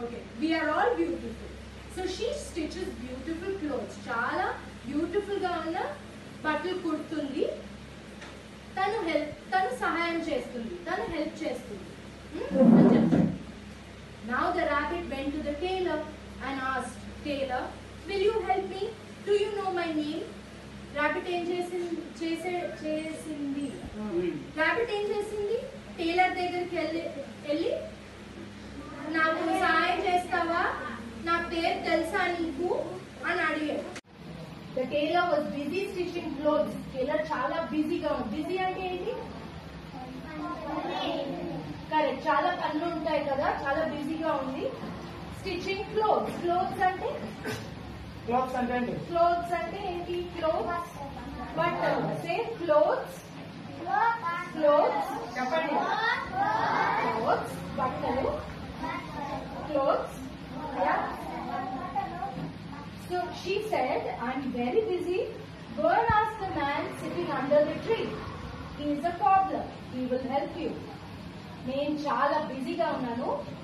Okay, we are all beautiful. So she stitches beautiful clothes. Chala beautiful ga unna బట్టలు కుడుతుంది. తను సహాయం చేస్తుంది, తను హెల్ప్ చేస్తుంది అని చెప్తాడు. Now the rabbit went to the tailor and asked, Tailor, will you help me? Do you know my name? Rabbit ఏం చేసింది? రాబిట్ ఏం చేసింది? టైలర్ దగ్గరికి వెళ్ళి నాకు సహాయం చేస్తావా, నా పేరు తెలుసా నీకు అని అడిగాడు. The tailor was busy stitching clothes. Tailor చాలా బిజీగా ఉంది. బిజీ అంటే ఏంటి? కరెక్ట్, చాలా పనులు ఉంటాయి కదా, చాలా బిజీగా ఉంది. Stitching clothes. క్లోత్స్ అంటే ఏంటి? క్లోత్స్ బట్టలు. Say clothes. చెప్పండి. క్లోత్స్ బట్టలు. Clothes. So she said, I'm very busy. Go and ask the man sitting under the tree. He is a cobbler. He will help you. నేను చాలా బిజీగా ఉన్నాను,